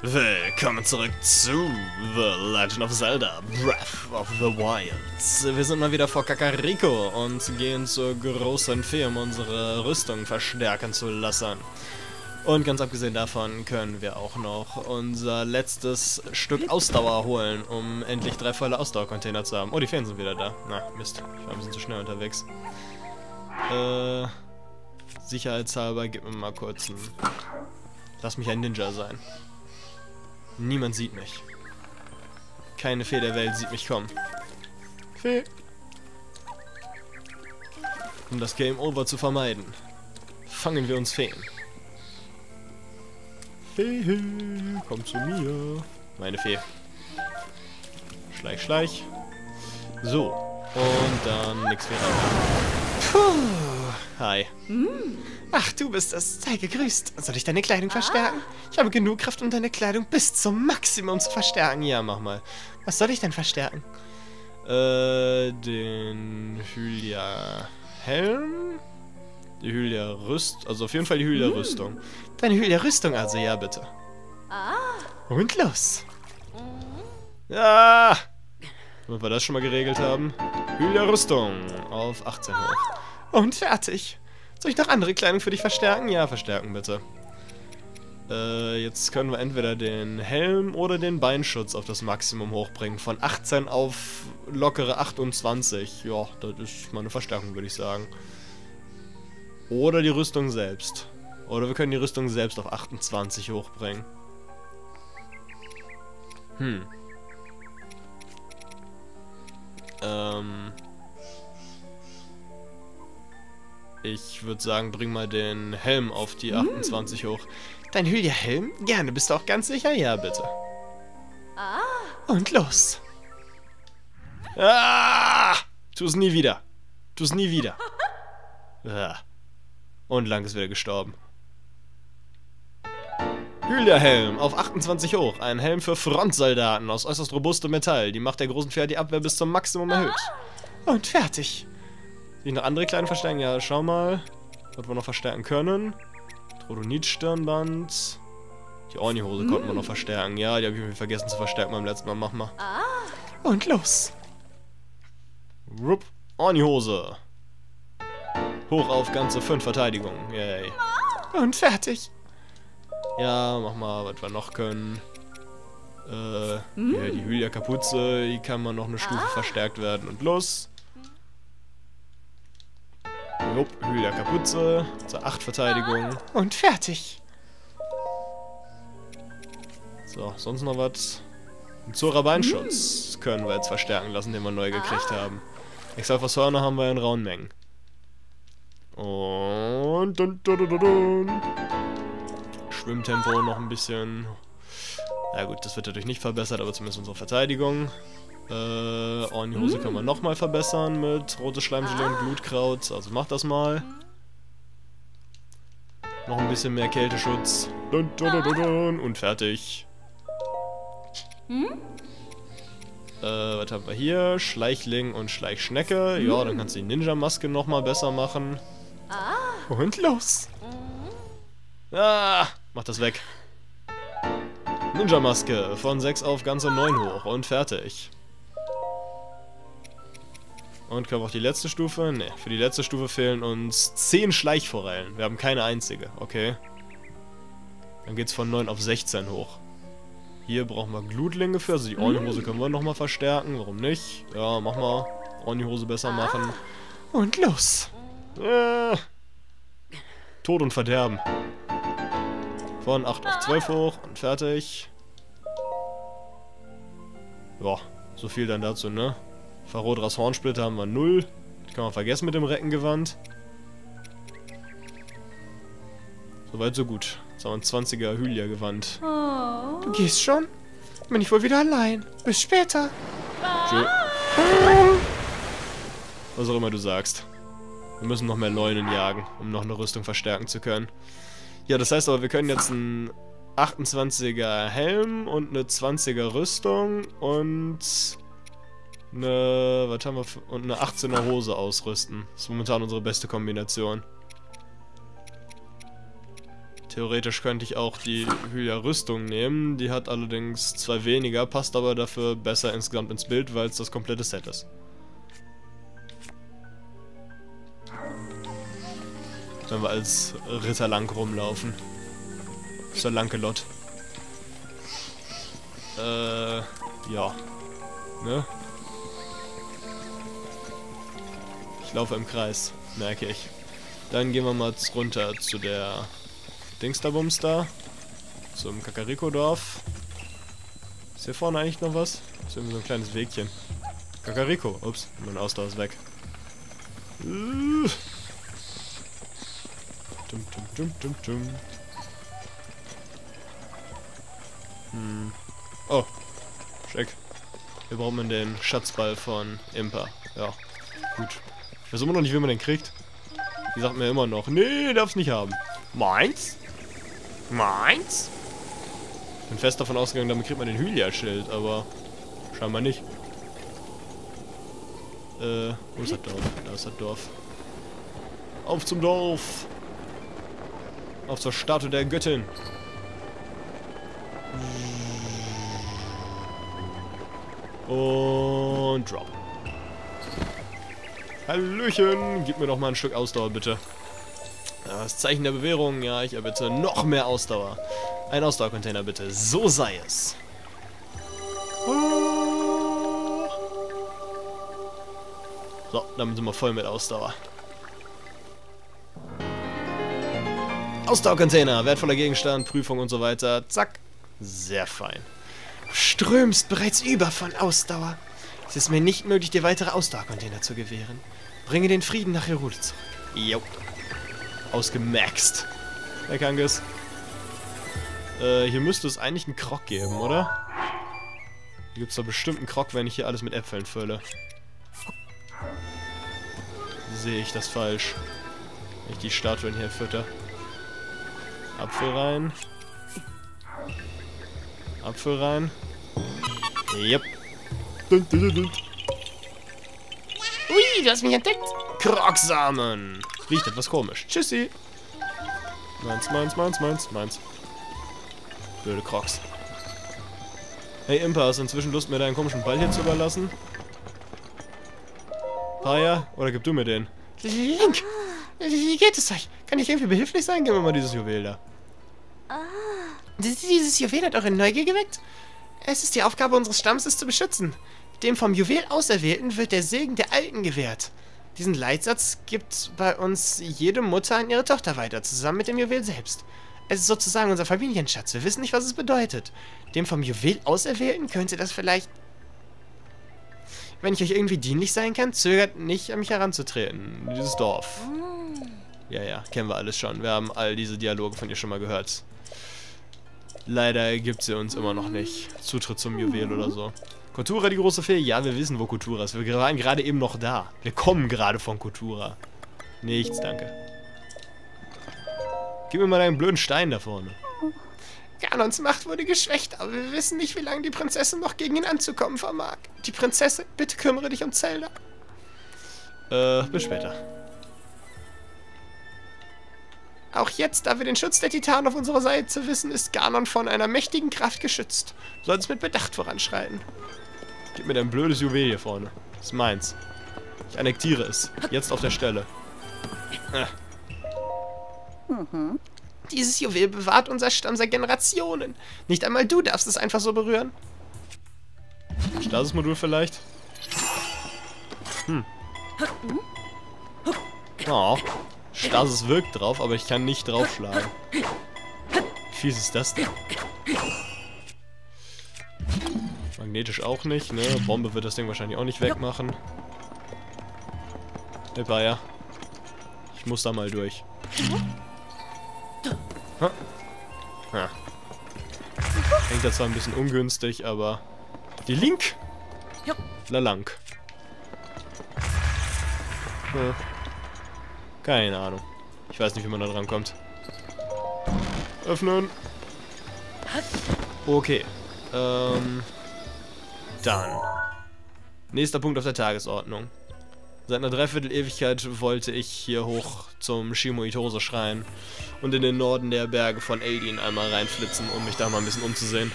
Willkommen zurück zu The Legend of Zelda Breath of the Wild. Wir sind mal wieder vor Kakariko und gehen zur großen Fee, um unsere Rüstung verstärken zu lassen. Und ganz abgesehen davon können wir auch noch unser letztes Stück Ausdauer holen, um endlich 3 volle Ausdauercontainer zu haben. Oh, die Feen sind wieder da. Na, Mist. Ich war ein bisschen zu schnell unterwegs. Sicherheitshalber, gib mir mal kurz einen... Lass mich ein Ninja sein. Niemand sieht mich. Keine Fee der Welt sieht mich kommen. Fee. Um das Game Over zu vermeiden, fangen wir uns Feen. Fee, komm zu mir. Meine Fee. Schleich, schleich. So. Und dann nix mehr. Puh. Hi. Ach, du bist es. Sei gegrüßt. Soll ich deine Kleidung verstärken? Ich habe genug Kraft, um deine Kleidung bis zum Maximum zu verstärken. Ja, mach mal. Was soll ich denn verstärken? Den Hylia-Helm? Die Hylia-Rüstung. Also auf jeden Fall die Hylia-Rüstung. Deine Hylia-Rüstung also, ja bitte. Und los. Ja. Damit wir das schon mal geregelt haben. Hylia-Rüstung auf 18 hoch. Und fertig. Soll ich noch andere Kleidung für dich verstärken? Ja, verstärken bitte. Jetzt können wir entweder den Helm oder den Beinschutz auf das Maximum hochbringen. Von 18 auf lockere 28. Ja, das ist mal eine Verstärkung, würde ich sagen. Oder die Rüstung selbst. Oder wir können die Rüstung selbst auf 28 hochbringen. Ich würde sagen, bring mal den Helm auf die 28 hoch. Dein Hylia-Helm? Gerne, bist du auch ganz sicher? Ja, bitte. Und los. Tu's nie wieder. Tu's nie wieder. Und Lang ist wieder gestorben. Hylia-Helm auf 28 hoch. Ein Helm für Frontsoldaten aus äußerst robustem Metall. Die Macht der großen Pferde die Abwehr bis zum Maximum erhöht. Und fertig. Sich noch andere kleine verstärken? Ja, schau mal. Was wir noch verstärken können. Trodonit-Stirnband. Die Orni-Hose konnten wir noch verstärken. Ja, die habe ich irgendwie vergessen zu verstärken beim letzten Mal. Mach mal. Und los. Rupp. Orni-Hose. Hoch auf ganze 5 Verteidigungen. Yay. Und fertig. Ja, mach mal, was wir noch können. Ja, die Hylia-Kapuze, die kann man noch eine Stufe verstärkt werden. Und los. Jupp, Hylia-Kapuze. Zur 8 Verteidigung. Und fertig. So, sonst noch was? Ein Zora-Beinschutz können wir jetzt verstärken lassen, den wir neu gekriegt haben. Exalfos-Hörner haben wir in rauen Mengen. Und... Schwimmtempo noch ein bisschen. Na gut, das wird dadurch nicht verbessert, aber zumindest unsere Verteidigung. Orni-Hose können wir nochmal verbessern mit rotes Schleimgelee und Glutkraut. Also mach das mal. Noch ein bisschen mehr Kälteschutz. Und fertig. Was haben wir hier? Schleichling und Schleichschnecke. Ja, dann kannst du die Ninja-Maske nochmal besser machen. Und los. Mach das weg. Ninja-Maske von 6 auf ganze 9 hoch und fertig. Und können wir auch die letzte Stufe? Ne, für die letzte Stufe fehlen uns 10 Schleichforellen. Wir haben keine einzige, okay. Dann geht's von 9 auf 16 hoch. Hier brauchen wir Glutlinge für, also die Orni-Hose können wir nochmal verstärken, warum nicht? Ja, mach mal. Orni-Hose besser machen. Und los. Tod und Verderben. Von 8 auf 12 hoch und fertig. Ja, so viel dann dazu, ne? Farodras Hornsplitter haben wir 0. Das kann man vergessen mit dem Reckengewand. Soweit so gut. Jetzt haben wir ein 20er Hylia-Gewand. Du gehst schon? Bin ich wohl wieder allein. Bis später. Tschö. Was auch immer du sagst. Wir müssen noch mehr Leunen jagen, um noch eine Rüstung verstärken zu können. Ja, das heißt aber, wir können jetzt einen 28er Helm und eine 20er Rüstung und eine, was haben wir, und eine 18er Hose ausrüsten. Das ist momentan unsere beste Kombination. Theoretisch könnte ich auch die Hylia-Rüstung nehmen. Die hat allerdings 2 weniger, passt aber dafür besser insgesamt ins Bild, weil es das komplette Set ist. Wenn wir als Ritter lang rumlaufen. Zur Lankelot. Ja. Ne? Ich laufe im Kreis, merke ich. Dann gehen wir mal runter zu der Dingsterbums da. Zum Kakariko-Dorf. Ist hier vorne eigentlich noch was? Ist irgendwie so ein kleines Wegchen. Kakariko. Ups, mein Ausdauer ist weg. Tum, tum, tum, tum, tum. Oh. Schick. Wir brauchen den Schatzball von Impa. Ja. Gut. Ich weiß immer noch nicht, wie man den kriegt. Die sagt mir immer noch, nee, darf's nicht haben. Meins? Meins? Ich bin fest davon ausgegangen, damit kriegt man den Hylia-Schild, aber scheinbar nicht. Wo ist das Dorf? Da ist das Dorf. Auf zum Dorf! Auf zur Statue der Göttin! Und drop. Hallöchen! Gib mir doch mal ein Stück Ausdauer, bitte. Das Zeichen der Bewährung. Ja, ich erbitte noch mehr Ausdauer. Ein Ausdauercontainer, bitte. So sei es. So, damit sind wir voll mit Ausdauer. Ausdauercontainer, wertvoller Gegenstand, Prüfung und so weiter. Zack. Sehr fein. Du strömst bereits über von Ausdauer. Es ist mir nicht möglich, dir weitere Ausdauercontainer zu gewähren. Bringe den Frieden nach Hyrule zurück. Jo. Ausgemaxt. Herr Kangas. Hier müsste es eigentlich einen Krog geben, oder? Hier gibt es doch bestimmt einen Krog, wenn ich hier alles mit Äpfeln fülle. Sehe ich das falsch? Wenn ich die Statuen hier fütter. Apfel rein. Apfel rein. Yep. Dun, dun, dun, dun. Ui, du hast mich entdeckt. Krogsamen. Riecht etwas komisch. Tschüssi. Meins, meins, meins, meins, meins. Blöde Crocs. Hey Impa, hast du inzwischen Lust, mir deinen komischen Ball hier zu überlassen? Paya? Oder gib du mir den? Link! Wie geht es euch? Kann ich irgendwie behilflich sein? Gib mir mal dieses Juwel da. Dieses Juwel hat eure Neugier geweckt? Es ist die Aufgabe unseres Stamms, es zu beschützen. Dem vom Juwel Auserwählten wird der Segen der Alten gewährt. Diesen Leitsatz gibt bei uns jede Mutter an ihre Tochter weiter, zusammen mit dem Juwel selbst. Es ist sozusagen unser Familienschatz. Wir wissen nicht, was es bedeutet. Dem vom Juwel Auserwählten könnte das vielleicht... Wenn ich euch irgendwie dienlich sein kann, zögert nicht, an mich heranzutreten. Dieses Dorf. Ja, ja, kennen wir alles schon. Wir haben all diese Dialoge von ihr schon mal gehört. Leider gibt sie uns immer noch nicht Zutritt zum Juwel oder so. Kotura, die große Fee? Ja, wir wissen, wo Kotura ist. Wir waren gerade eben noch da. Wir kommen gerade von Kotura. Nichts, danke. Gib mir mal deinen blöden Stein da vorne. Ganons Macht wurde geschwächt, aber wir wissen nicht, wie lange die Prinzessin noch gegen ihn anzukommen vermag. Die Prinzessin, bitte kümmere dich um Zelda. Bis später. Auch jetzt, da wir den Schutz der Titanen auf unserer Seite wissen, ist Ganon von einer mächtigen Kraft geschützt. Du sollst mit Bedacht voranschreiten. Gib mir dein blödes Juwel hier vorne. Das ist meins. Ich annektiere es. Jetzt auf der Stelle. Dieses Juwel bewahrt unser Stamm seit Generationen. Nicht einmal du darfst es einfach so berühren. Stasis-Modul vielleicht? Oh. Stasis wirkt drauf, aber ich kann nicht draufschlagen. Wie fies ist das denn? Magnetisch auch nicht, ne? Bombe wird das Ding wahrscheinlich auch nicht wegmachen. Hey, Bayer. Ich muss da mal durch. Ha. Hängt da zwar ein bisschen ungünstig, aber... Die Link! La lang. Keine Ahnung. Ich weiß nicht, wie man da dran kommt. Öffnen. Okay. Dann. Nächster Punkt auf der Tagesordnung. Seit einer Dreiviertel-Ewigkeit wollte ich hier hoch zum Shimo-Itose-Schrein und in den Norden der Berge von Eldin einmal reinflitzen, um mich da mal ein bisschen umzusehen.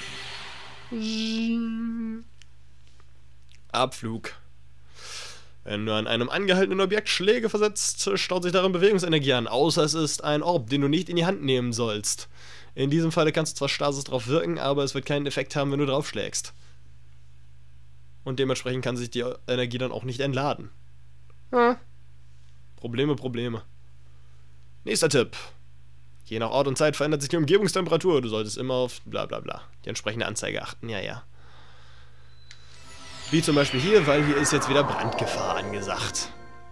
Abflug. Wenn du an einem angehaltenen Objekt Schläge versetzt, staut sich darin Bewegungsenergie an, außer es ist ein Orb, den du nicht in die Hand nehmen sollst. In diesem Falle kannst du zwar Stasis drauf wirken, aber es wird keinen Effekt haben, wenn du draufschlägst. Und dementsprechend kann sich die Energie dann auch nicht entladen. Probleme. Nächster Tipp. Je nach Ort und Zeit verändert sich die Umgebungstemperatur. Du solltest immer auf bla bla bla die entsprechende Anzeige achten. Ja. Wie zum Beispiel hier, weil hier ist jetzt wieder Brandgefahr angesagt.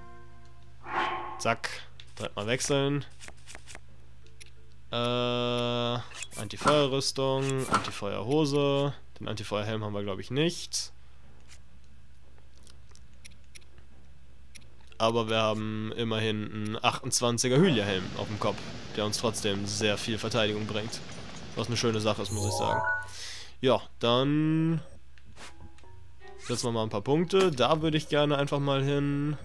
Zack. Direkt mal wechseln. Antifeuerrüstung, Antifeuerhose. Den Antifeuerhelm haben wir, glaube ich, nicht. Aber wir haben immerhin einen 28er Hylia-Helm auf dem Kopf, der uns trotzdem sehr viel Verteidigung bringt. Was eine schöne Sache ist, muss ich sagen. Ja, dann setzen wir mal ein paar Punkte. Da würde ich gerne einfach mal hin.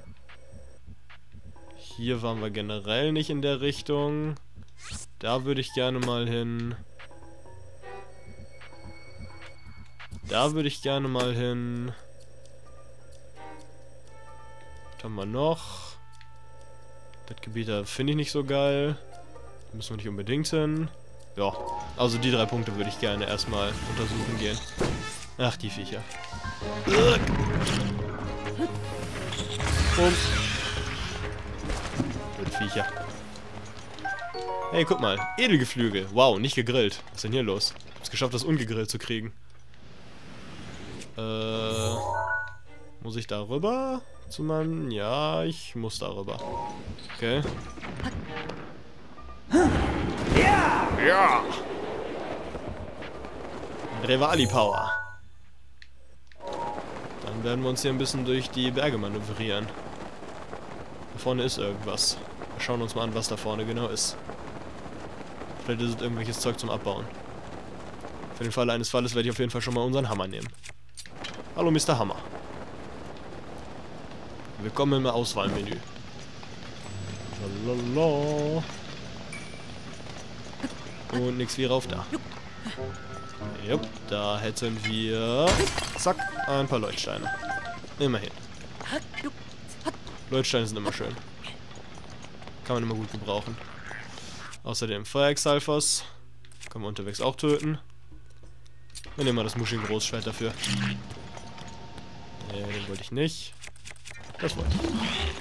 Hier waren wir generell nicht in der Richtung. Da würde ich gerne mal hin. Da würde ich gerne mal hin. Was haben wir noch? Das Gebiet da finde ich nicht so geil. Da müssen wir nicht unbedingt hin. Ja, also die 3 Punkte würde ich gerne erstmal untersuchen gehen. Ach, die Viecher. Und Viecher. Hey, guck mal. Edelgeflügel. Wow, nicht gegrillt. Was ist denn hier los? Ich hab's geschafft, das ungegrillt zu kriegen. Muss ich da rüber? Zu meinem... Ja, ich muss da rüber. Okay. Ja! Revali-Power. Dann werden wir uns hier ein bisschen durch die Berge manövrieren. Da vorne ist irgendwas. Wir schauen uns mal an, was da vorne genau ist. Vielleicht ist es irgendwelches Zeug zum Abbauen. Für den Fall eines Falles werde ich auf jeden Fall schon mal unseren Hammer nehmen. Hallo, Mr. Hammer. Willkommen im Auswahlmenü. Lalala. Und nix wie rauf da. Jupp, da hätten wir... Zack, ein paar Leuchtsteine. Immerhin. Leuchtsteine sind immer schön. Kann man immer gut gebrauchen. Außerdem Feuerexalfos. Können wir unterwegs auch töten. Wir nehmen mal das Muscheln-Großschwert dafür. Nee, den wollte ich nicht. Das wollte ich.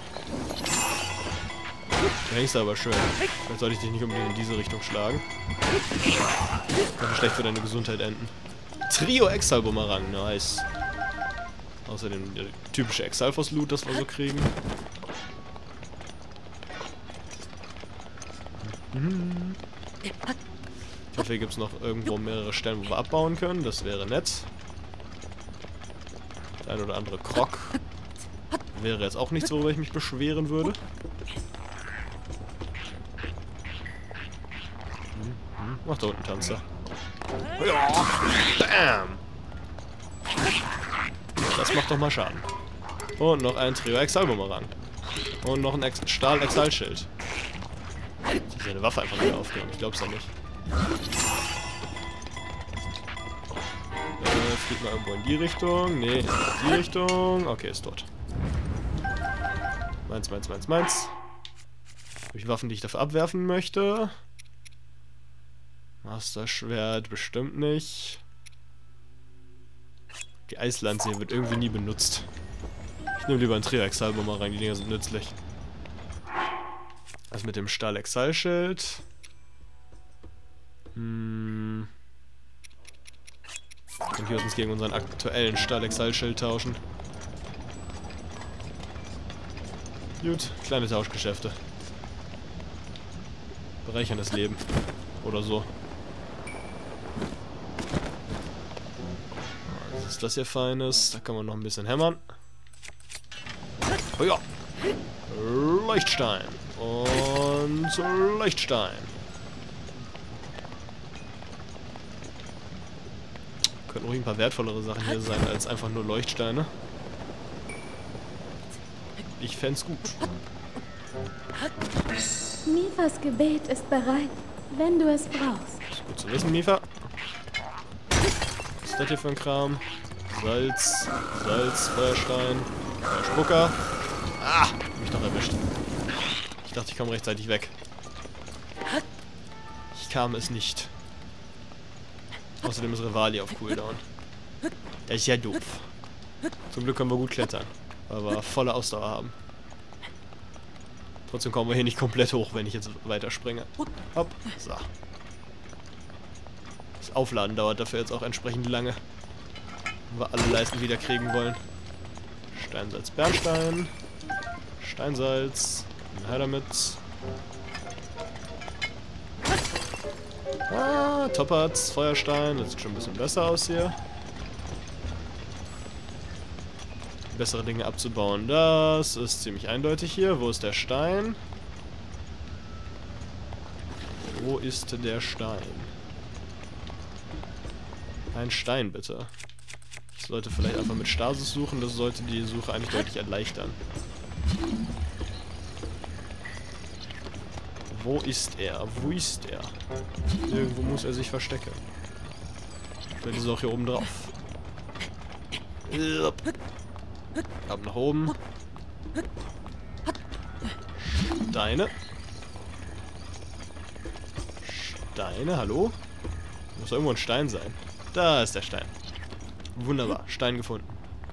Du hängst aber schön. Vielleicht sollte ich dich nicht unbedingt in diese Richtung schlagen. Kann schlecht für deine Gesundheit enden. Trio Exalbumerang, nice. Außerdem der typische Exalfos-Loot, das wir so kriegen. Ich hoffe, hier gibt es noch irgendwo mehrere Stellen, wo wir abbauen können. Das wäre nett. Der ein oder andere Krog. Wäre jetzt auch nichts, worüber ich mich beschweren würde. Ach, da unten tanzt er. Ja. Bam! Das macht doch mal Schaden. Und noch ein Trio Exalbumerang. Und noch ein Stahl-Exalschild. Die seine Waffe einfach wieder aufgeben. Ich glaub's ja nicht. Fliegt mal irgendwo in die Richtung. Nee, in die Richtung. Okay, ist tot. Meins. Habe ich Waffen, die ich dafür abwerfen möchte? Master-Schwert bestimmt nicht. Die Eislanze hier wird irgendwie nie benutzt. Ich nehme lieber einen Trio Exalbumerang, die Dinger sind nützlich. Also mit dem Stahl-Exalschild. Können wir uns gegen unseren aktuellen Stahl-Exalschild tauschen. Gut, kleine Tauschgeschäfte. Bereichern das Leben. Oder so. Was ist das hier Feines? Da kann man noch ein bisschen hämmern. Oh ja. Leuchtstein. Und Leuchtstein. Könnten ruhig ein paar wertvollere Sachen hier sein, als einfach nur Leuchtsteine. Ich fänd's gut. Mifas Gebet ist bereit, wenn du es brauchst. Ist gut zu wissen, Mifa. Was ist das hier für ein Kram? Salz, Feuerstein, Spucker. Ah, hab mich doch erwischt. Ich dachte, ich komme rechtzeitig weg. Ich kam es nicht. Außerdem ist Revali auf Cooldown. Der ist ja doof. Zum Glück können wir gut klettern, weil wir volle Ausdauer haben. Trotzdem kommen wir hier nicht komplett hoch, wenn ich jetzt weiterspringe. Hopp, so. Das Aufladen dauert dafür jetzt auch entsprechend lange. Wenn wir alle Leisten wieder kriegen wollen. Steinsalz, Bernstein. Steinsalz. Her damit. Ah, Topaz, Feuerstein. Das sieht schon ein bisschen besser aus hier. Bessere Dinge abzubauen. Das ist ziemlich eindeutig hier. Wo ist der Stein? Wo ist der Stein? Ein Stein, bitte. Ich sollte vielleicht einfach mit Stasis suchen. Das sollte die Suche eigentlich deutlich erleichtern. Wo ist er? Wo ist er? Irgendwo muss er sich verstecken. Vielleicht ist er auch hier oben drauf. Ab nach oben. Steine. Steine, hallo? Muss irgendwo ein Stein sein. Da ist der Stein. Wunderbar, Stein gefunden.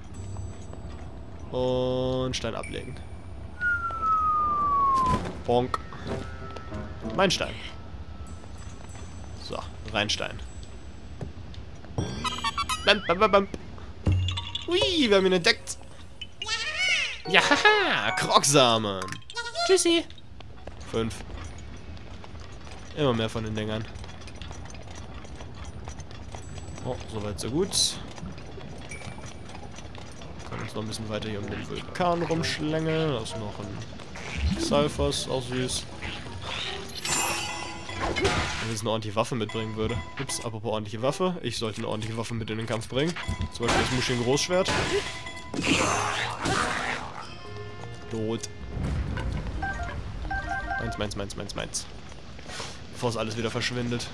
Und Stein ablegen. Bonk. Mein Stein. So, Reinstein. Bam, bam, bam, bam. Ui, wir haben ihn entdeckt. Ja, haha, Krogsamen. Tschüssi. 5. Immer mehr von den Dingern. Oh, soweit so gut. Können uns noch ein bisschen weiter hier um den Vulkan rumschlängeln. Da ist noch ein Sulfurs, auch süß. Wenn ich jetzt eine ordentliche Waffe mitbringen würde. Ups, apropos ordentliche Waffe. Ich sollte eine ordentliche Waffe mit in den Kampf bringen. Zum Beispiel das Muscheln Großschwert. Tot. Meins. Bevor es alles wieder verschwindet.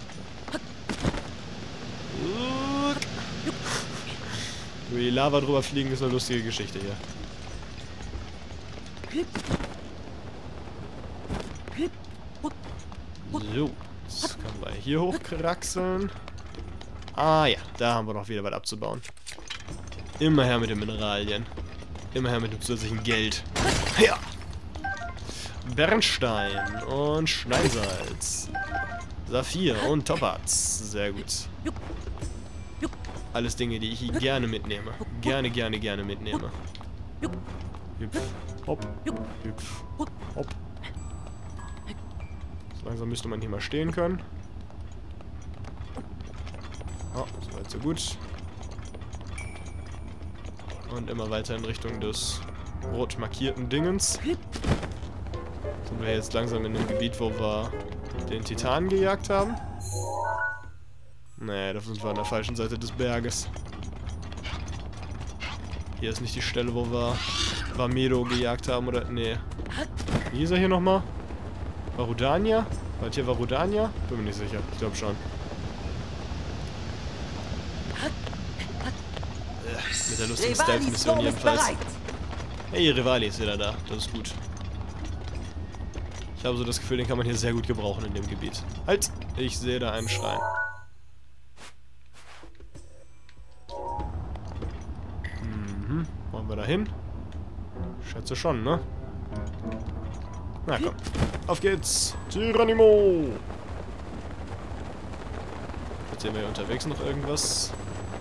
Über die Lava drüber fliegen ist eine lustige Geschichte hier. So, jetzt können wir hier hochkraxeln. Ah ja, da haben wir noch wieder was abzubauen. Immer her mit den Mineralien. Immer her mit dem zusätzlichen Geld. Ja. Bernstein und Steinsalz. Saphir und Topaz. Sehr gut. Alles Dinge, die ich gerne mitnehme. Gerne mitnehme. Hüpf, hopp, hüpf, hopp. So langsam müsste man hier mal stehen können. Oh, soweit so gut. Und immer weiter in Richtung des rot markierten Dingens. Sind wir jetzt langsam in dem Gebiet, wo wir den Titan gejagt haben. Nee, dafür sind wir an der falschen Seite des Berges. Hier ist nicht die Stelle, wo wir Vamedo gejagt haben, oder? Nee. Wie hieß er hier nochmal? Varudania? War das hier Varudania? Bin mir nicht sicher. Ich glaube schon. Mit der lustigen Stealth-Mission jedenfalls. Hey, Revali ist wieder da. Das ist gut. Ich habe so das Gefühl, den kann man hier sehr gut gebrauchen in dem Gebiet. Halt! Ich sehe da einen Schrein. Mhm. Wollen wir da hin? Schätze schon, ne? Na komm. Auf geht's! Tyrannimo! Jetzt sehen wir hier unterwegs noch irgendwas.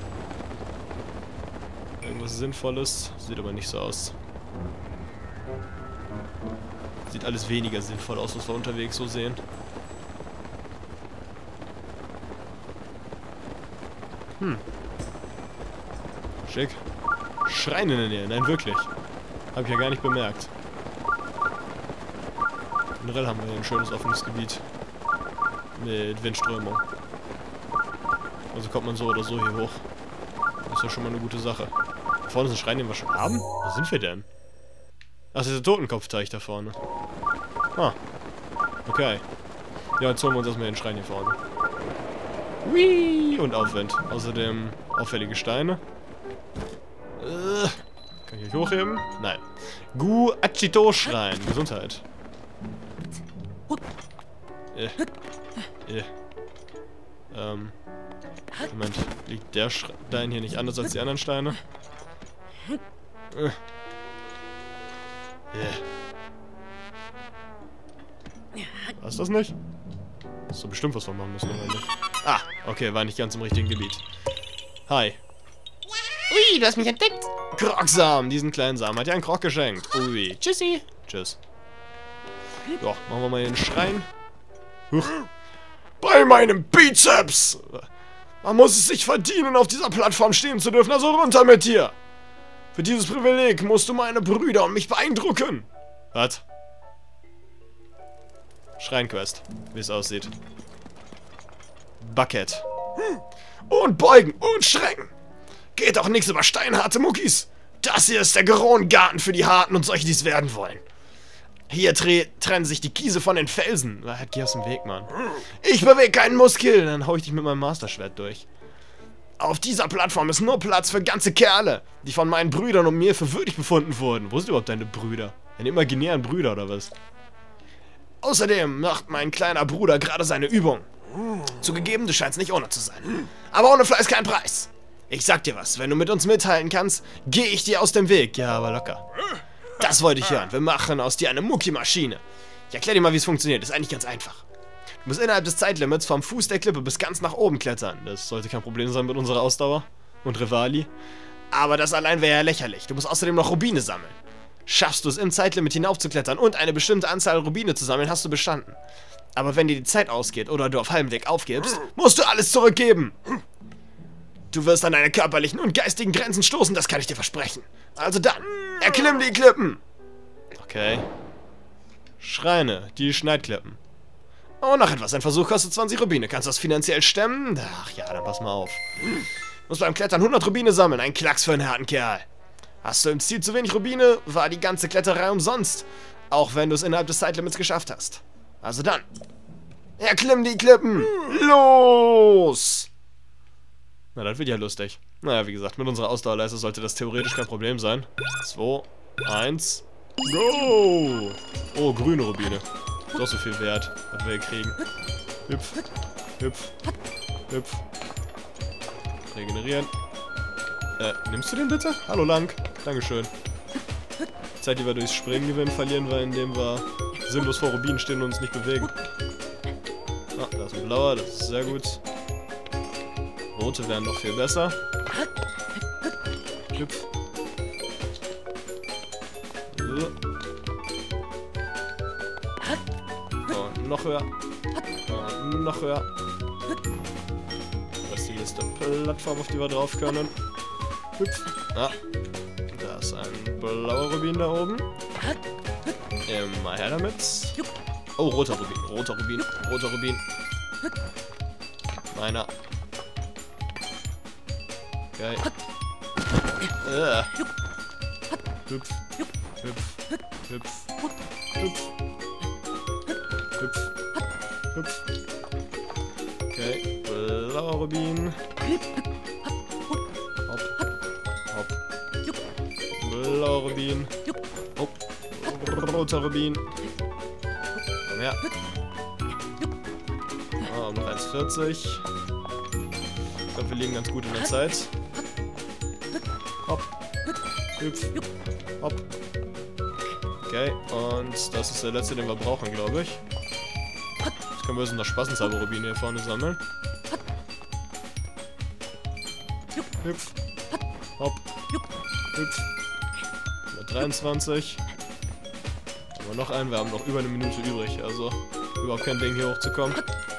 Irgendwas Sinnvolles. Sieht aber nicht so aus. Sieht alles weniger sinnvoll aus, was wir unterwegs so sehen. Schick. Schrein in der Nähe. Nein, wirklich. Hab ich ja gar nicht bemerkt. Generell haben wir hier ein schönes offenes Gebiet. Mit Windströmung. Also kommt man so oder so hier hoch. Das ist ja schon mal eine gute Sache. Vorne ist ein Schrein, den wir schon haben? Wo sind wir denn? Ach, dieser Totenkopfteich da vorne. Ah. Okay. Ja, jetzt holen wir uns erstmal den Schrein hier vorne. Whee! Und Aufwind. Außerdem auffällige Steine. Kann ich euch hochheben? Nein. Gu-Achito-Schrein. Gesundheit. Moment. Liegt der Stein hier nicht anders als die anderen Steine? Was ist das nicht? Das ist doch bestimmt, was wir machen müssen, oder nicht? Ah, okay, war nicht ganz im richtigen Gebiet. Hi. Ui, du hast mich entdeckt. Krogsamen, diesen kleinen Samen hat dir ein Krog geschenkt. Ui, tschüssi. Tschüss. Ja, machen wir mal den Schrein. Huch. Bei meinem Bizeps! Man muss es sich verdienen, auf dieser Plattform stehen zu dürfen, also runter mit dir! Für dieses Privileg musst du meine Brüder und mich beeindrucken! Was? Schreinquest, wie es aussieht. Bucket. Und beugen und strecken! Geht auch nichts über steinharte Muckis! Das hier ist der Geronengarten für die Harten und solche, die es werden wollen. Hier trennen sich die Kiese von den Felsen. Geh aus dem Weg, Mann. Ich bewege keinen Muskel, dann hau ich dich mit meinem Masterschwert durch. Auf dieser Plattform ist nur Platz für ganze Kerle, die von meinen Brüdern und mir für würdig befunden wurden. Wo sind überhaupt deine Brüder? Deine imaginären Brüder, oder was? Außerdem macht mein kleiner Bruder gerade seine Übung. Zugegeben, du scheinst nicht ohne zu sein. Aber ohne Fleiß kein Preis. Ich sag dir was, wenn du mit uns mithalten kannst, gehe ich dir aus dem Weg. Ja, aber locker. Das wollte ich hören. Wir machen aus dir eine Mucki-Maschine. Ich erkläre dir mal, wie es funktioniert. Das ist eigentlich ganz einfach. Du musst innerhalb des Zeitlimits vom Fuß der Klippe bis ganz nach oben klettern. Das sollte kein Problem sein mit unserer Ausdauer und Rivali. Aber das allein wäre ja lächerlich. Du musst außerdem noch Rubine sammeln. Schaffst du es im Zeitlimit hinaufzuklettern und eine bestimmte Anzahl Rubine zu sammeln, hast du bestanden. Aber wenn dir die Zeit ausgeht oder du auf halbem Weg aufgibst, musst du alles zurückgeben. Du wirst an deine körperlichen und geistigen Grenzen stoßen, das kann ich dir versprechen. Also dann, erklimm die Klippen! Okay. Schreine, die Schneidklippen. Oh, noch etwas. Ein Versuch kostet 20 Rubine. Kannst du das finanziell stemmen? Ach ja, dann pass mal auf. Musst beim Klettern 100 Rubine sammeln. Ein Klacks für einen harten Kerl. Hast du im Ziel zu wenig Rubine, war die ganze Kletterei umsonst. Auch wenn du es innerhalb des Zeitlimits geschafft hast. Also dann, erklimm die Klippen! Los! Na, das wird ja lustig. Naja, wie gesagt, mit unserer Ausdauerleiste sollte das theoretisch kein Problem sein. 2, 1, go! Oh, grüne Rubine. Ist auch so viel wert, was wir hier kriegen. Hüpf, hüpf, hüpf. Regenerieren. Nimmst du den bitte? Hallo, Lang. Dankeschön. Zeit, die wir durchs Springen gewinnen, verlieren wir, indem wir sinnlos vor Rubinen stehen und uns nicht bewegen. Ah, da ist ein blauer, das ist sehr gut. Rote wären noch viel besser. Hüpf. Und noch höher. Und noch höher. Das ist die nächste Plattform, auf die wir drauf können. Hüpf. Ah. Da ist ein blauer Rubin da oben. Immer her damit. Oh, roter Rubin. Roter Rubin. Roter Rubin. Meiner. Geil. Hüpf. Hüpf. Hüpf. Hüpf. Hüpf. Hüpf. Okay. Blauer Rubin. Hopp. Hopp. Blauer Rubin. Hopp. Roter Rubin. Komm her. Oh, noch 1,40. Ich glaube, wir liegen ganz gut in der Zeit. Hopp. Hüpf. Hopp. Okay, und das ist der letzte, den wir brauchen, glaube ich. Jetzt können wir so eine spaßenshalber Rubine hier vorne sammeln. Hüpf. Hopp. Hüpf. 23. Aber noch einen, wir haben noch über eine Minute übrig, also überhaupt kein Ding hier hochzukommen.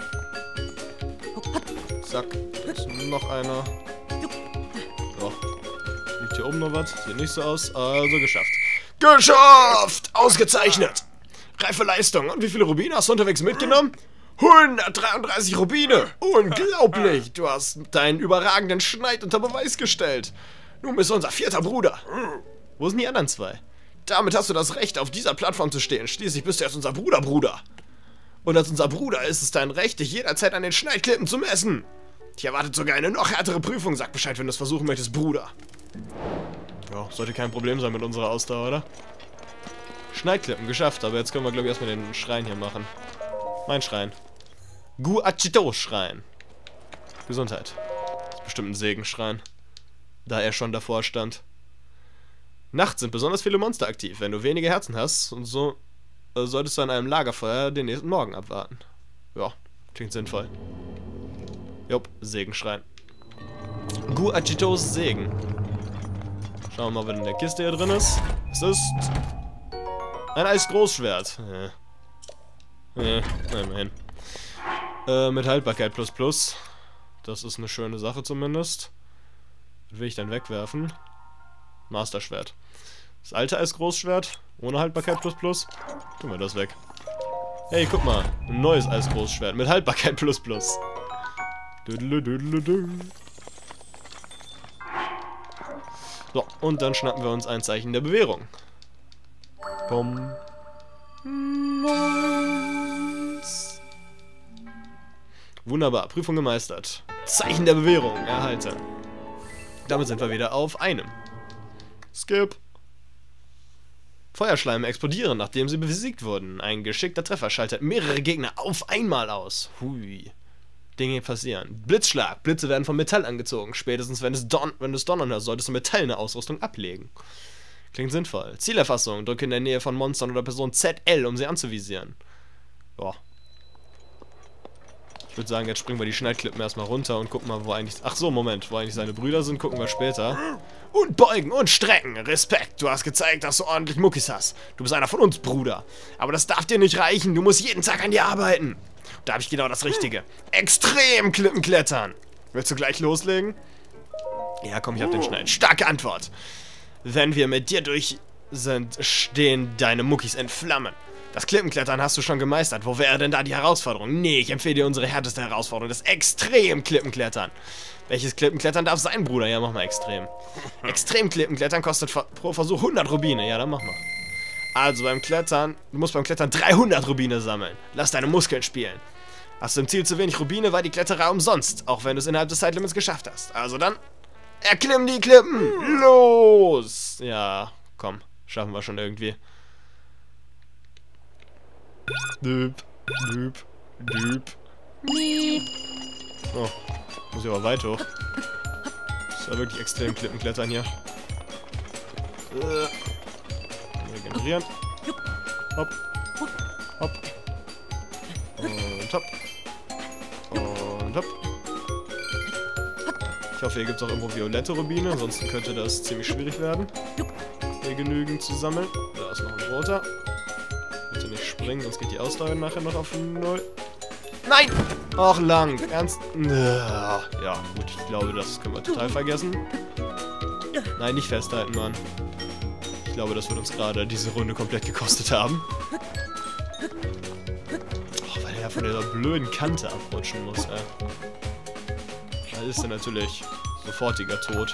Zack. Ist noch einer. So. Liegt hier oben noch was? Sieht nicht so aus. Also geschafft. Geschafft! Ausgezeichnet! Reife Leistung. Und wie viele Rubine hast du unterwegs mitgenommen? 133 Rubine! Unglaublich! Du hast deinen überragenden Schneid unter Beweis gestellt. Nun bist du unser 4. Bruder. Wo sind die anderen 2? Damit hast du das Recht, auf dieser Plattform zu stehen. Schließlich bist du jetzt unser Bruder. Und als unser Bruder ist es dein Recht, dich jederzeit an den Schneidklippen zu messen. Dich erwartet sogar eine noch härtere Prüfung. Sag Bescheid, wenn du es versuchen möchtest, Bruder. Ja, sollte kein Problem sein mit unserer Ausdauer, oder? Schneidklippen, geschafft. Aber jetzt können wir, glaube ich, erstmal den Schrein hier machen. Mein Schrein. Guachito-Schrein. Gesundheit. Das ist bestimmt ein Segenschrein. Da er schon davor stand. Nachts sind besonders viele Monster aktiv. Wenn du wenige Herzen hast und so, solltest du an einem Lagerfeuer den nächsten Morgen abwarten. Ja, klingt sinnvoll. Jupp, Segenschrein. Guachitos Segen. Schauen wir mal, was in der Kiste hier drin ist. Es ist ein Eisgroßschwert. Immerhin. Mit Haltbarkeit ++. Das ist eine schöne Sache zumindest. Was will ich dann wegwerfen? Masterschwert. Das alte Eisgroßschwert ohne Haltbarkeit ++. Tun wir das weg. Hey, guck mal. Ein neues Eisgroßschwert mit Haltbarkeit ++. So, und dann schnappen wir uns ein Zeichen der Bewährung. Pom. Wunderbar, Prüfung gemeistert. Zeichen der Bewährung erhalten. Damit sind wir wieder auf einem. Skip. Feuerschleime explodieren, nachdem sie besiegt wurden. Ein geschickter Treffer schaltet mehrere Gegner auf einmal aus. Hui. Dinge passieren. Blitzschlag. Blitze werden vom Metall angezogen. Spätestens wenn du es donnern hörst, solltest du metallene Ausrüstung ablegen. Klingt sinnvoll. Zielerfassung. Drücke in der Nähe von Monstern oder Personen ZL, um sie anzuvisieren. Boah. Ich würde sagen, jetzt springen wir die Schneidklippen erstmal runter und gucken mal, wo eigentlich... Ach so, Moment. Wo eigentlich seine Brüder sind, gucken wir später. Und beugen und strecken. Respekt. Du hast gezeigt, dass du ordentlich Muckis hast. Du bist einer von uns, Bruder. Aber das darf dir nicht reichen. Du musst jeden Tag an dir arbeiten. Da habe ich genau das Richtige. Extrem Klippen klettern. Willst du gleich loslegen? Ja, komm, ich hab den Schneid. Starke Antwort. Wenn wir mit dir durch sind, stehen deine Muckis in Flammen. Das Klippenklettern hast du schon gemeistert. Wo wäre denn da die Herausforderung? Nee, ich empfehle dir unsere härteste Herausforderung. Das Extrem-Klippenklettern. Welches Klippenklettern darf sein, Bruder? Ja, mach mal extrem. Extrem-Klippenklettern kostet pro Versuch 100 Rubine. Ja, dann mach mal. Also beim Klettern, du musst beim Klettern 300 Rubine sammeln. Lass deine Muskeln spielen. Hast du im Ziel zu wenig Rubine, war die Kletterei umsonst. Auch wenn du es innerhalb des Zeitlimits geschafft hast. Also dann, erklimm die Klippen. Los. Ja, komm, schaffen wir schon irgendwie. Düb, düb, düb. Oh, muss ich aber weit hoch. Das ist ja wirklich extrem Klippenklettern hier. Regenerieren. Hopp. Hopp. Und hopp. Und hopp. Ich hoffe, hier gibt es auch irgendwo violette Rubine, ansonsten könnte das ziemlich schwierig werden, hier genügend zu sammeln. Da ist noch ein roter. Bitte nicht springen, sonst geht die Ausdauer nachher noch auf 0. Nein! Ach, lang. Ernst? Ja, gut, ich glaube, das können wir total vergessen. Nein, nicht festhalten, Mann. Ich glaube, das wird uns gerade diese Runde komplett gekostet haben. Oh, weil er ja von dieser blöden Kante abrutschen muss, ey. Da ist er natürlich sofortiger Tod.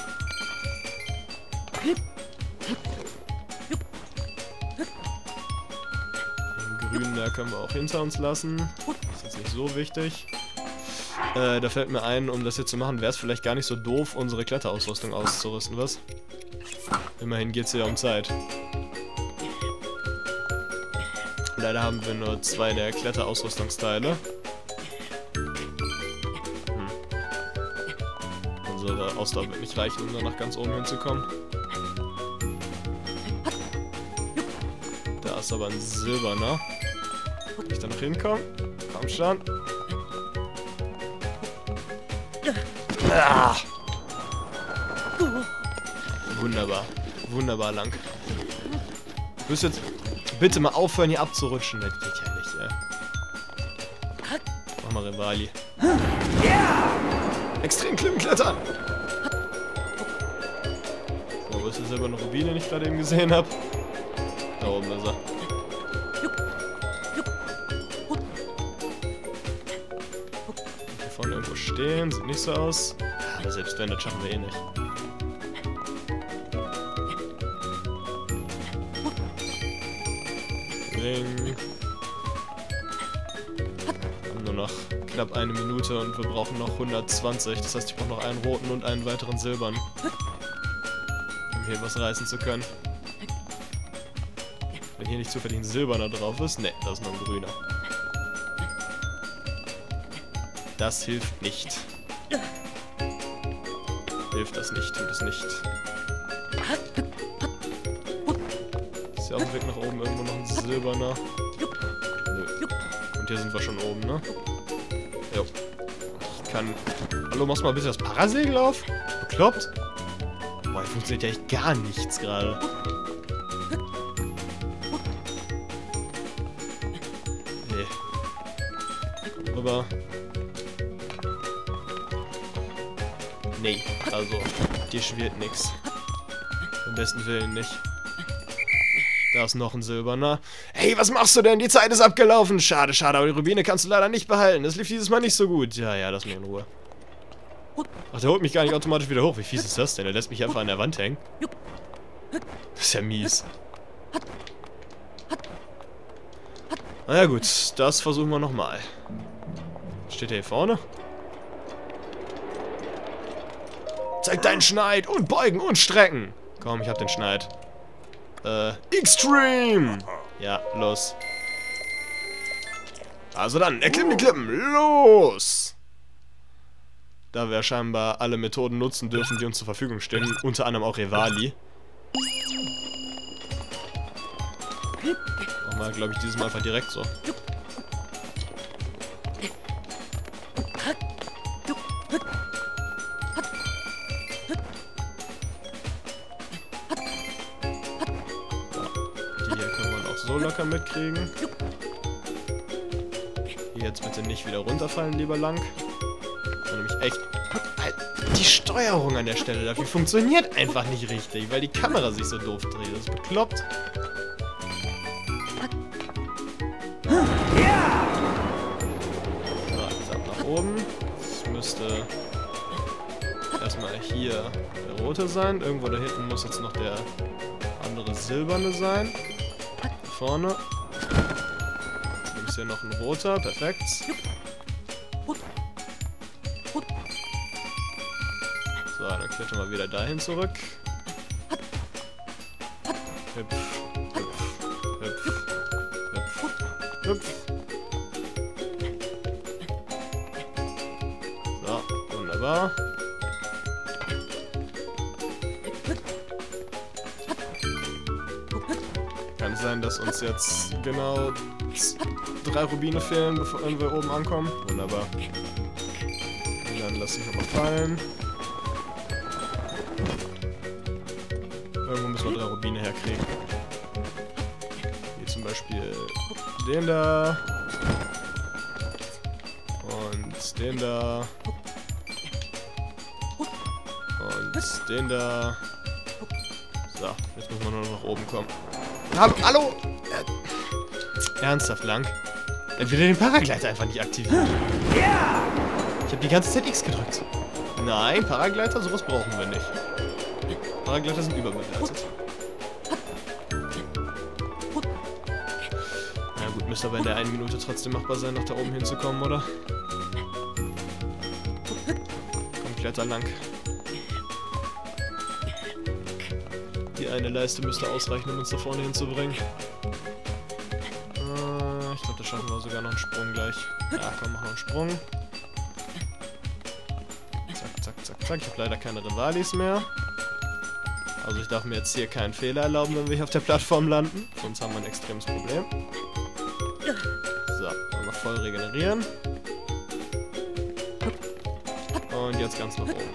Den grünen, da können wir auch hinter uns lassen. Ist jetzt nicht so wichtig. Da fällt mir ein, um das hier zu machen, wäre es vielleicht gar nicht so doof, unsere Kletterausrüstung auszurüsten, was? Immerhin geht es ja um Zeit. Leider haben wir nur 2 der Kletterausrüstungsteile. Unsere Ausdauer wird nicht reichen, um da nach ganz oben hinzukommen. Da ist aber ein silberner. Kann ich da noch hinkommen? Komm schon. Ah. Wunderbar. Wunderbar lang. Du musst jetzt bitte mal aufhören, hier abzurutschen. Das geht ja nicht, ey. Mach mal Rivali. Extrem Klippenklettern! So, wo ist der silberne Rubin, den ich gerade eben gesehen habe? Da oben ist er. Hier vorne irgendwo stehen, sieht nicht so aus. Aber selbst wenn, das schaffen wir eh nicht. Ding. Wir haben nur noch knapp 1 Minute und wir brauchen noch 120. Das heißt, ich brauche noch einen roten und einen weiteren silbern, um hier was reißen zu können. Wenn hier nicht zufällig ein silberner drauf ist. Ne, da ist noch ein grüner. Das hilft nicht. Hilft das nicht, tut es nicht. Ist ja auf dem Weg nach oben irgendwo noch ein silberner. Nö. Und hier sind wir schon oben, ne? Jo. Ich kann... Hallo, machst du mal ein bisschen das Parasegel auf? Bekloppt? Boah, hier funktioniert ja echt gar nichts gerade. Nee. Komm rüber. Nee, also, dir schwirrt nix. Am besten Willen nicht. Da ist noch ein silberner. Hey, was machst du denn? Die Zeit ist abgelaufen. Schade, schade, aber die Rubine kannst du leider nicht behalten. Das lief dieses Mal nicht so gut. Ja, lass mich in Ruhe. Ach, der holt mich gar nicht automatisch wieder hoch. Wie fies ist das denn? Der lässt mich einfach an der Wand hängen. Das ist ja mies. Na ja, gut, das versuchen wir nochmal. Steht der hier vorne? Zeig deinen Schneid und beugen und strecken. Komm, ich hab den Schneid. Extreme! Ja, los. Also dann, erklimm die Klippen. Los! Da wir scheinbar alle Methoden nutzen dürfen, die uns zur Verfügung stehen. Unter anderem auch Revali. Machen wir, glaube ich, dieses Mal einfach direkt so. So locker mitkriegen. Hier jetzt bitte nicht wieder runterfallen, lieber Lang. Das war nämlich echt... Die Steuerung an der Stelle dafür funktioniert einfach nicht richtig, weil die Kamera sich so doof dreht. Das ist bekloppt. So, jetzt ab nach oben. Das müsste erstmal hier der rote sein. Irgendwo da hinten muss jetzt noch der andere silberne sein. Vorne. Dann ist hier noch ein roter, perfekt. So, dann klettern wir wieder dahin zurück. Hüpf, hüpf, hüpf, hüpf, hüpf. So, wunderbar. Kann sein, dass uns jetzt genau 3 Rubine fehlen, bevor wir oben ankommen. Wunderbar. Und dann lasse ich nochmal fallen. Irgendwo müssen wir 3 Rubine herkriegen. Wie zum Beispiel den da. Und den da. Und den da. So, jetzt müssen wir nur noch nach oben kommen. Hallo! Ernsthaft, Lang? Dann will er den Paragleiter einfach nicht aktivieren. Ich habe die ganze Zeit X gedrückt. Nein, Paragleiter, sowas brauchen wir nicht. Paragleiter sind überbewertet. Na gut, müsste aber in der 1 Minute trotzdem machbar sein, nach da oben hinzukommen, oder? Komm, kletter lang. Die eine Leiste müsste ausreichen, um uns da vorne hinzubringen. Ich glaube, da schaffen wir sogar noch einen Sprung gleich. Ja, komm, machen wir einen Sprung. Zack, zack, zack, zack. Ich habe leider keine Rivalis mehr. Also ich darf mir jetzt hier keinen Fehler erlauben, wenn wir hier auf der Plattform landen. Sonst haben wir ein extremes Problem. So, einmal voll regenerieren. Und jetzt ganz nach oben.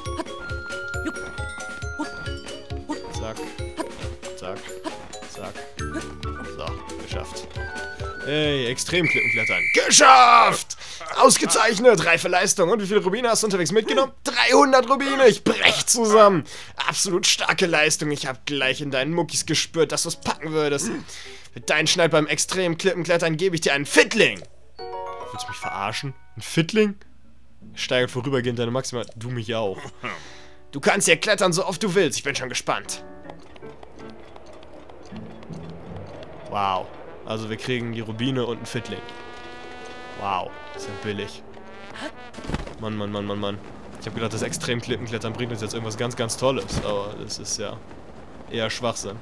Zack, zack, zack. So, geschafft. Hey, Extremklippenklettern. Geschafft! Ausgezeichnet! Reife Leistung. Und wie viele Rubine hast du unterwegs mitgenommen? 300 Rubine! Ich brech zusammen! Absolut starke Leistung. Ich habe gleich in deinen Muckis gespürt, dass du es packen würdest. Mit deinem Schneid beim Extremklippenklettern gebe ich dir einen Fittling! Willst du mich verarschen? Ein Fittling? Steigert vorübergehend deine Maximal... Du mich auch. Du kannst hier klettern, so oft du willst. Ich bin schon gespannt. Wow. Also wir kriegen die Rubine und einen Fiddling. Wow, ist ja billig. Mann, Mann, Mann, Mann, Mann. Ich habe gedacht, das Extrem-Klippenklettern bringt uns jetzt irgendwas ganz, ganz Tolles. Aber das ist ja eher Schwachsinn.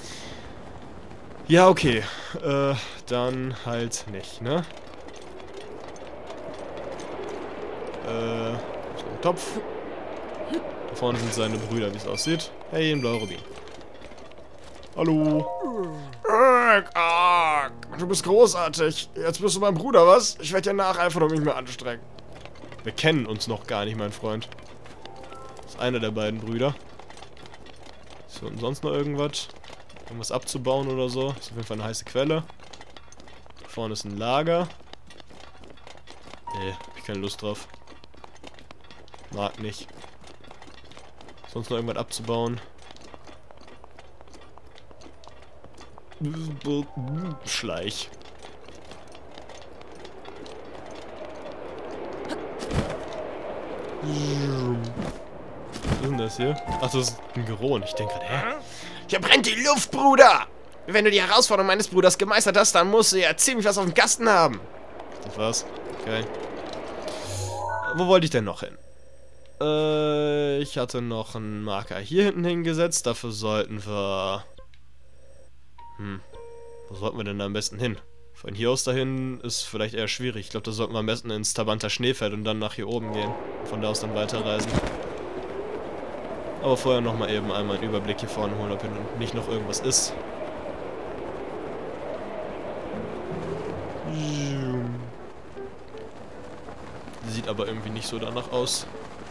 Ja, okay. Dann halt nicht, ne? So ein Topf. Da vorne sind seine Brüder, wie es aussieht. Hey, ein blauer Rubin. Hallo. Du bist großartig. Jetzt bist du mein Bruder, was? Ich werde dir nacheifern und mich mehr anstrengen. Wir kennen uns noch gar nicht, mein Freund. Das ist einer der beiden Brüder. So, und sonst noch irgendwas? Irgendwas abzubauen oder so. Das ist auf jeden Fall eine heiße Quelle. Da vorne ist ein Lager. Nee, hab ich keine Lust drauf. Mag nicht. Sonst noch irgendwas abzubauen. Schleich. Was ist denn das hier? Ach, das ist ein Geron. Ich denke gerade, hä? Hier brennt die Luft, Bruder! Wenn du die Herausforderung meines Bruders gemeistert hast, dann musst du ja ziemlich was auf dem Kasten haben. Das war's. Okay. Wo wollte ich denn noch hin? Ich hatte noch einen Marker hier hinten hingesetzt. Dafür sollten wir... Wo sollten wir denn da am besten hin? Von hier aus dahin ist vielleicht eher schwierig. Ich glaube, da sollten wir am besten ins Tabanter Schneefeld und dann nach hier oben gehen. Von da aus dann weiterreisen. Aber vorher nochmal eben einmal einen Überblick hier vorne holen, ob hier nicht noch irgendwas ist. Sieht aber irgendwie nicht so danach aus.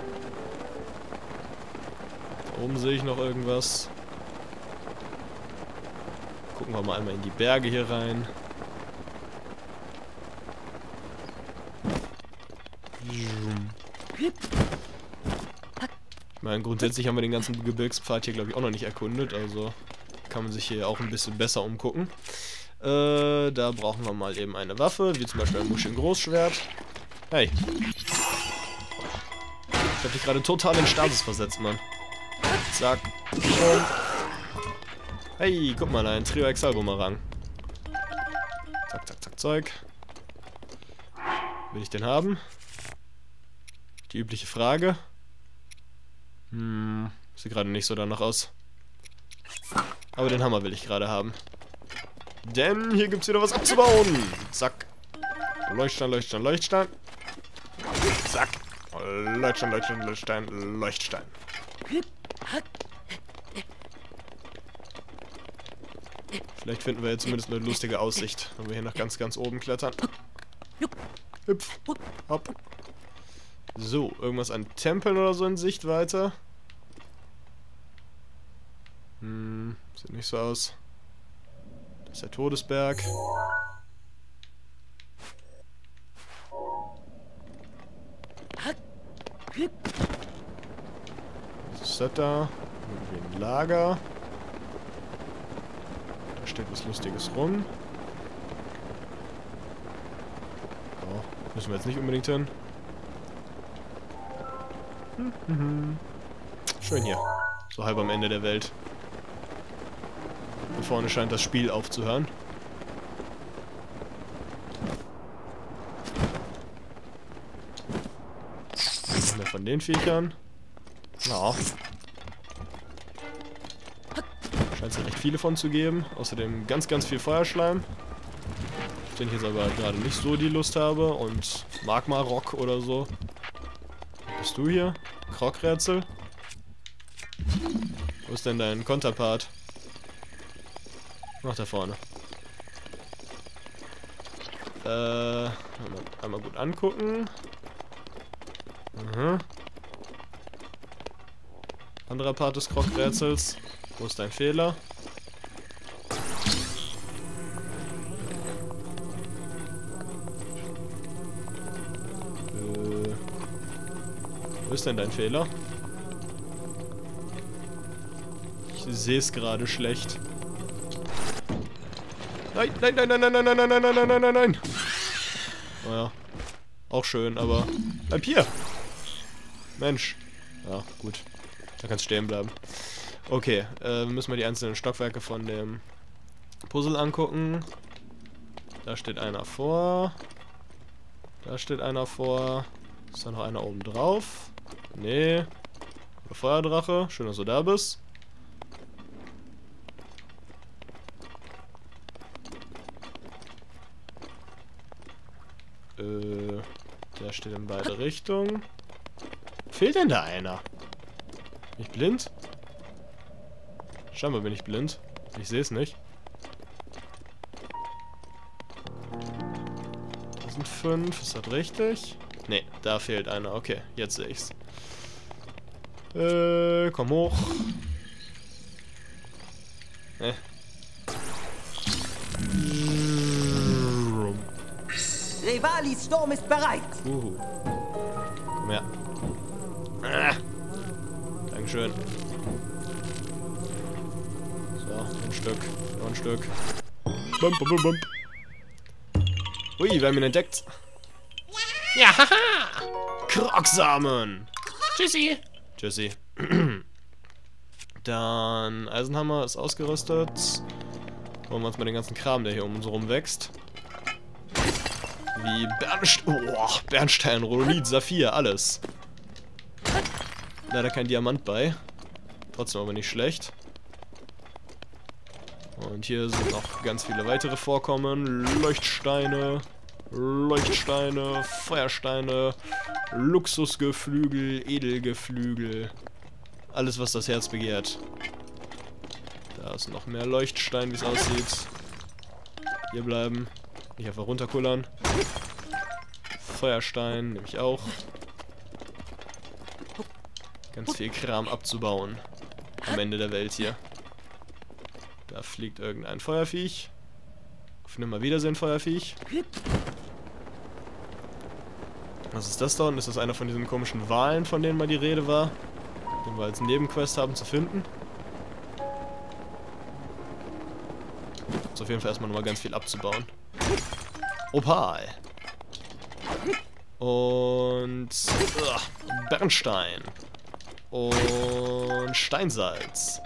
Da oben sehe ich noch irgendwas. Gucken wir mal einmal in die Berge hier rein. Ich meine, grundsätzlich haben wir den ganzen Gebirgspfad hier, glaube ich, auch noch nicht erkundet. Also kann man sich hier auch ein bisschen besser umgucken. Da brauchen wir mal eben eine Waffe, wie zum Beispiel ein Muscheln Großschwert. Hey. Ich hab dich gerade total in Stasis versetzt, Mann. Zack. Hey, guck mal, ein Trio Exal-Bumerang. Zack, zack, zack, Zeug. Will ich den haben? Die übliche Frage. Sieht gerade nicht so danach aus. Aber den Hammer will ich gerade haben. Denn hier gibt's wieder was abzubauen. Zack. Leuchtstein, Leuchtstein, Leuchtstein. Zack. Leuchtstein, Leuchtstein, Leuchtstein, Leuchtstein. Vielleicht finden wir jetzt zumindest eine lustige Aussicht, wenn wir hier nach ganz, ganz oben klettern. Hüpf. Hopp. So, irgendwas an Tempeln oder so in Sichtweite. Sieht nicht so aus. Das ist der Todesberg. Was ist das da? Irgendwie ein Lager. Da steht was Lustiges rum. Oh, müssen wir jetzt nicht unbedingt hin. Schön hier. So halb am Ende der Welt. Hier vorne scheint das Spiel aufzuhören. Noch mehr von den Viechern. Ja. Scheint es ja recht viele von zu geben. Außerdem ganz, ganz viel Feuerschleim. Den ich jetzt aber gerade nicht so die Lust habe. Und Magma-Rock oder so. Bist du hier? Krogrätsel? Wo ist denn dein Konterpart? Ach, da vorne. Einmal gut angucken. Anderer Part des Krogrätsels. Wo ist dein Fehler? Wo ist denn dein Fehler? Ich sehe es gerade schlecht. Nein, nein, nein, nein, nein, nein, nein, nein, nein, nein, nein, nein, nein. Naja, auch schön, aber bleib hier. Mensch. Ja, gut. Da kannst du stehen bleiben. Okay, müssen wir die einzelnen Stockwerke von dem Puzzle angucken. Da steht einer vor. Da steht einer vor. Ist da noch einer oben drauf? Nee. Der Feuerdrache. Schön, dass du da bist. Der steht in beide Richtungen. Fehlt denn da einer? Bin ich blind? Scheinbar bin ich blind. Ich sehe es nicht. 1005, ist das richtig? Ne, da fehlt einer. Okay, jetzt sehe ich's. Komm hoch. Revalis Sturm ist bereit. Komm her. Dankeschön. So, ein Stück. Noch ein Stück. Bump, bump, bump. Ui, wir haben ihn entdeckt. Ja, haha! Krogsamen! Tschüssi! Tschüssi. Dann Eisenhammer ist ausgerüstet. Holen wir uns mal den ganzen Kram, der hier um uns herum wächst. Wie Bernstein, Rhodonit, Saphir, alles. Leider kein Diamant bei. Trotzdem aber nicht schlecht. Und hier sind noch ganz viele weitere Vorkommen. Leuchtsteine, Feuersteine, Luxusgeflügel, Edelgeflügel. Alles, was das Herz begehrt. Da ist noch mehr Leuchtstein, wie es aussieht. Hier bleiben. Nicht einfach runterkullern. Feuerstein nehme ich auch. Ganz viel Kram abzubauen. Am Ende der Welt hier. Da fliegt irgendein Feuerviech. Auf Nimmerwiedersehen, Feuerviech. Was ist das da? Und ist das einer von diesen komischen Walen, von denen mal die Rede war? Den wir als Nebenquest haben zu finden. Ist auf jeden Fall erstmal nochmal ganz viel abzubauen. Opal. Und Bernstein. Und Steinsalz.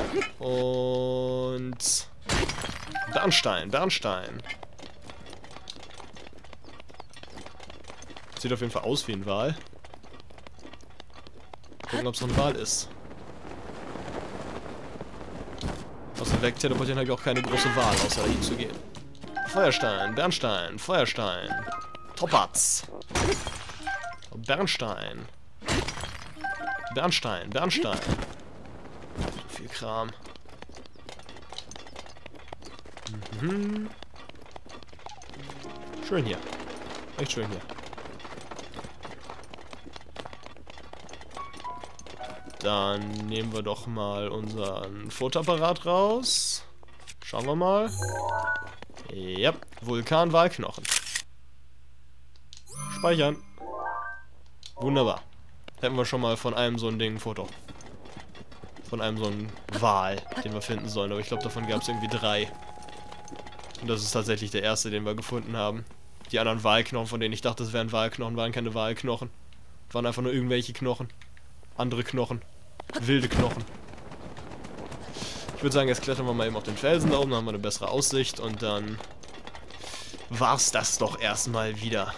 Und Bernstein. Sieht auf jeden Fall aus wie ein Wal. Gucken, ob es noch ein Wal ist. Außer weg teleportieren habe ich auch keine große Wahl, außer dahin zu gehen. Feuerstein, Bernstein, Feuerstein. Topaz. Bernstein. So viel Kram. Schön hier. Echt schön hier. Dann nehmen wir doch mal unseren Fotoapparat raus. Schauen wir mal. Ja, Vulkanwalknochen. Speichern. Wunderbar. Hätten wir schon mal von einem so ein Ding ein Foto. Von einem so einen Wal, den wir finden sollen. Aber ich glaube, davon gab es irgendwie 3. Und das ist tatsächlich der erste, den wir gefunden haben. Die anderen Walknochen, von denen ich dachte, es wären Walknochen, waren keine Walknochen. Waren einfach nur irgendwelche Knochen. Andere Knochen. Wilde Knochen. Ich würde sagen, jetzt klettern wir mal eben auf den Felsen da oben, dann haben wir eine bessere Aussicht und dann war's das doch erstmal wieder.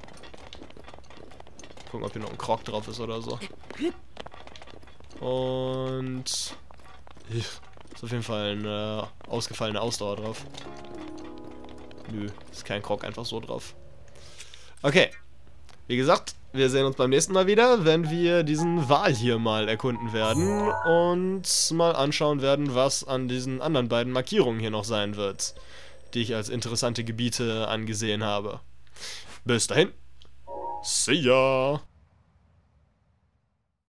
Gucken, ob hier noch ein Krog drauf ist oder so. Und ist auf jeden Fall eine ausgefallene Ausdauer drauf. Nö, ist kein Krog einfach so drauf. Okay. Wie gesagt, wir sehen uns beim nächsten Mal wieder, wenn wir diesen Wal hier mal erkunden werden und mal anschauen werden, was an diesen anderen beiden Markierungen hier noch sein wird, die ich als interessante Gebiete angesehen habe. Bis dahin. See ya!